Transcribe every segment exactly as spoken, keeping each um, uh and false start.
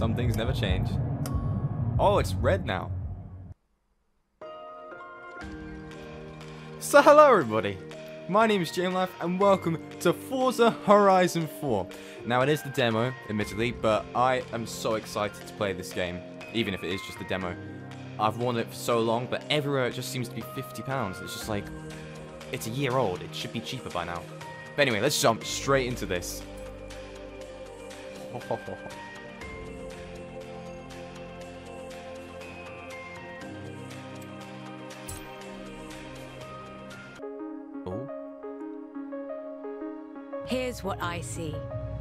Some things never change. Oh, it's red now. So hello everybody. My name is Jamelife and welcome to Forza Horizon four. Now it is the demo, admittedly, but I am so excited to play this game, even if it is just a demo. I've wanted it for so long, but everywhere it just seems to be fifty pounds. It's just like, it's a year old. It should be cheaper by now. But anyway, let's jump straight into this. Oh. Here's what I see.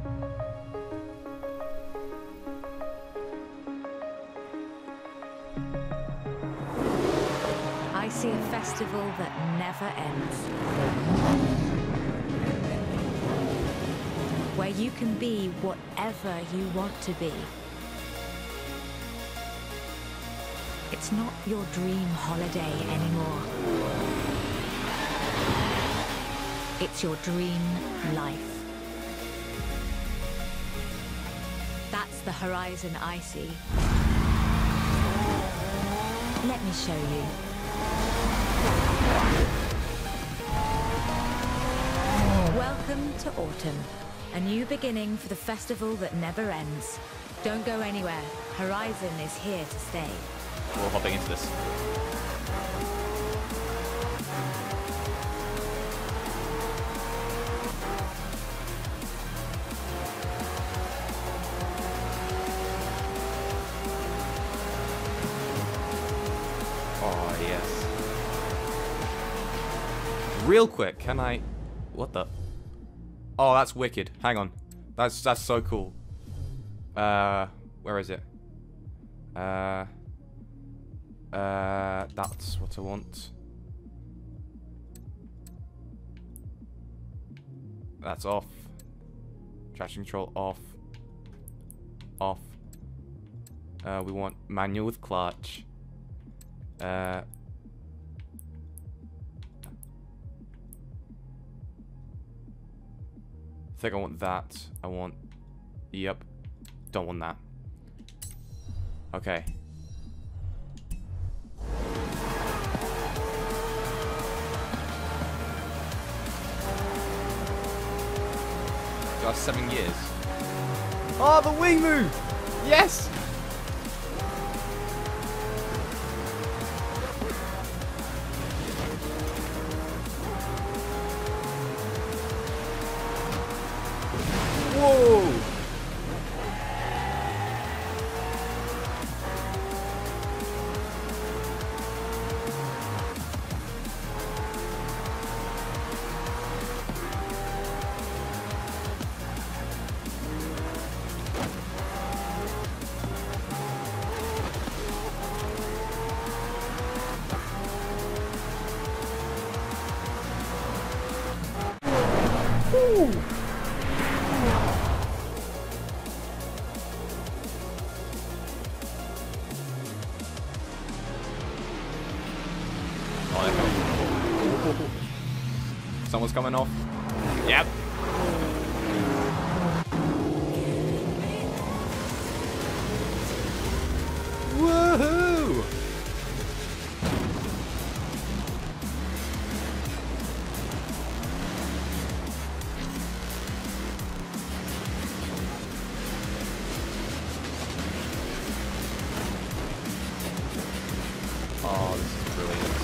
I see a festival that never ends. Where you can be whatever you want to be. It's not your dream holiday anymore. It's your dream life. That's the horizon I see. Let me show you. Welcome to autumn. A new beginning for the festival that never ends. Don't go anywhere. Horizon is here to stay. We're hopping into this. Oh, yes. Real quick, can I... What the... Oh, that's wicked. Hang on. That's that's so cool. Uh, where is it? Uh, uh, that's what I want. That's off. Traction control off. Off. Uh, we want manual with clutch. Uh. I think I want that. I want... Yep. Don't want that. Okay. Got seven years. Oh, the wing move! Yes! Whoa! Ooh. Someone's coming off. Yep. Woohoo! Oh, this is brilliant.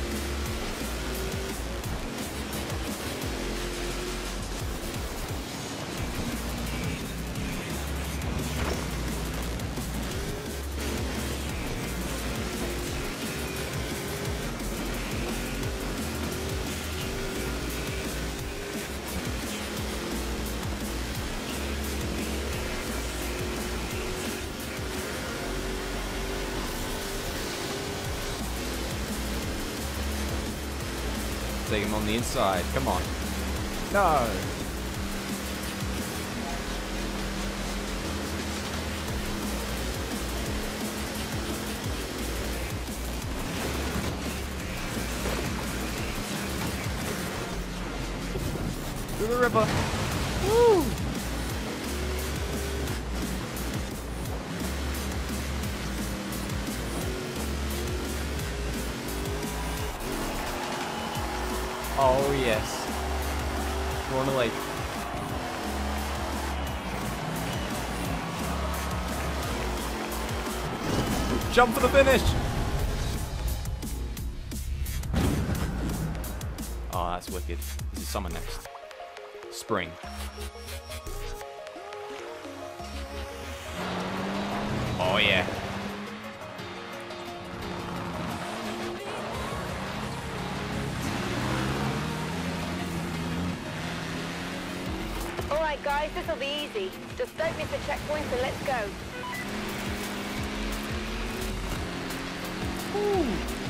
Take him on the inside. Come on. No. To the river. Woo! yes. We're on a lake. Jump for the finish! Oh, that's wicked. This is summer next. Spring. Oh yeah. Alright guys, this'll be easy. Just don't miss the checkpoints and let's go. Ooh.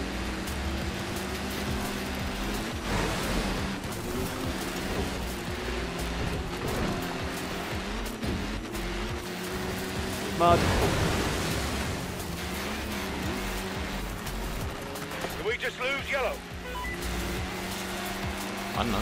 Mud. Did we just lose yellow? I don't know.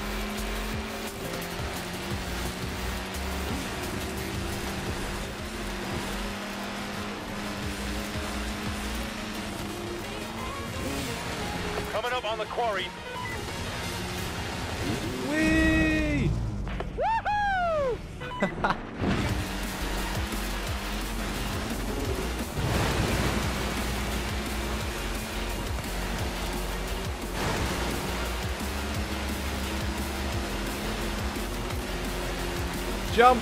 Coming up on the quarry. Whee! Woohoo! Jump!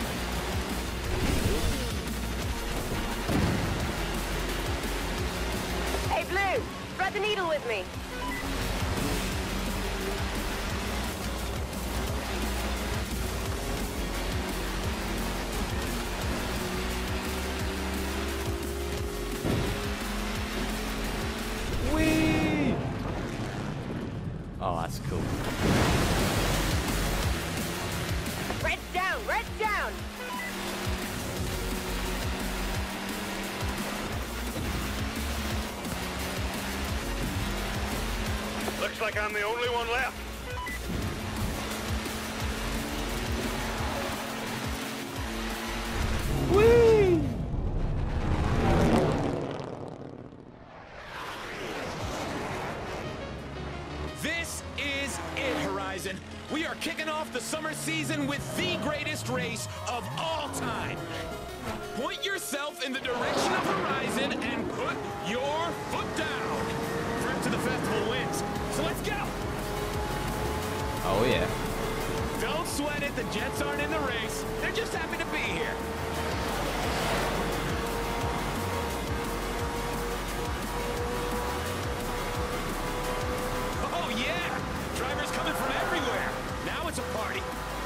Hey Blue, thread the needle with me. Whee! Oh, that's cool. Red's down, red's down. Looks like I'm the only one left. Whee! This is it, Horizon. We are kicking off the summer season with the greatest race of all time. Point yourself in the direction of Horizon and put your foot down. Trip to the festival wins. So let's go. Oh yeah. Don't sweat it. The Jets aren't in the race. They're just happy to be here. Oh yeah. Drivers coming from everywhere. Now it's a party.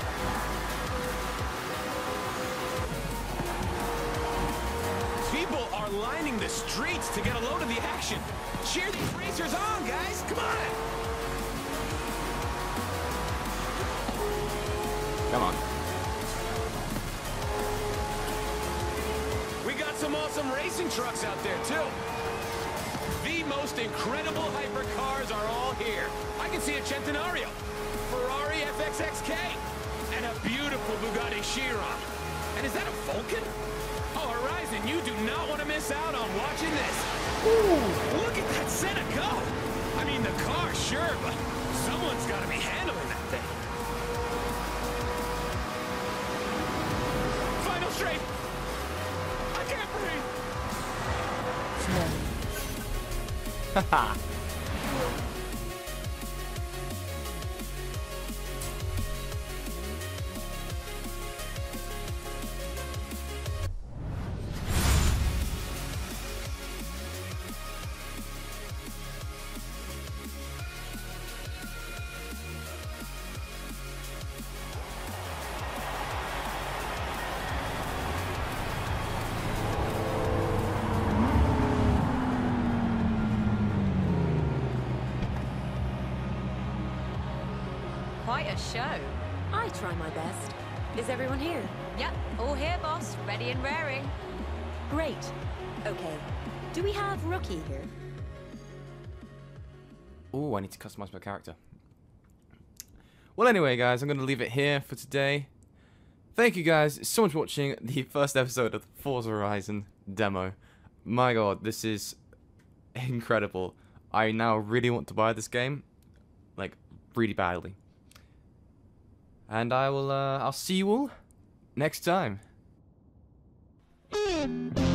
People are lining the streets to get a load of the action. Cheer these racers on, guys. Come on. Come on. We got some awesome racing trucks out there, too. The most incredible hypercars are all here. I can see a Centenario, Ferrari F X X K, and a beautiful Bugatti Chiron. And is that a Vulcan? Oh, Horizon, you do not want to miss out on watching this. Ooh, look at that Senna go. I mean, the car, sure, but someone's got to be handling that thing. Final straight. I can't breathe. Haha. Quite a show. I try my best. Is everyone here? Yep, all here, boss. Ready and raring. Great. Okay. Do we have Rookie here? Oh, I need to customize my character. Well, anyway, guys, I'm going to leave it here for today. Thank you guys so much for watching the first episode of the Forza Horizon demo. My god, this is incredible. I now really want to buy this game, like, really badly. And I will, uh, I'll see you all next time.